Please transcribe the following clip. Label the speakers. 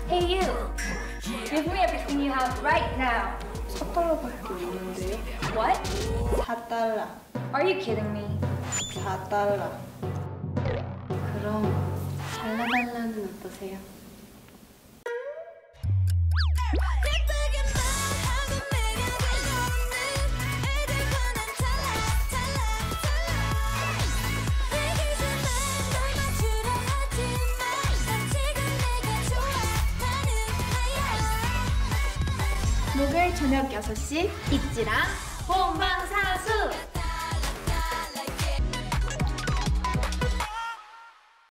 Speaker 1: Hey you, give me everything you have right now.
Speaker 2: 4달러밖에 없는데요?
Speaker 1: What?
Speaker 2: 4달러.
Speaker 1: Are you kidding me?
Speaker 2: 4달러. 그럼 달라달라는 어떠세요?
Speaker 1: 목요일 저녁 6시 있지랑 본방사수!